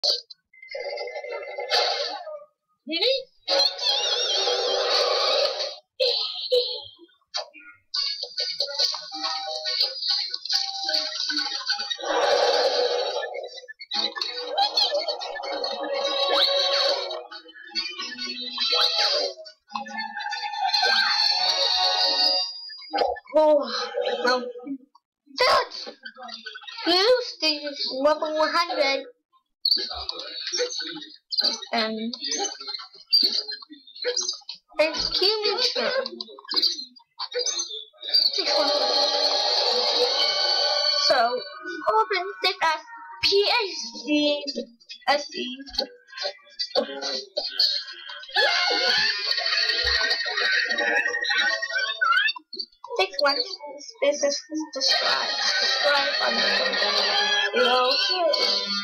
Really? Oh, no. Dude! Use the level 100 and execution. So, open stick as PSD SD. Take one spaces to subscribe on below.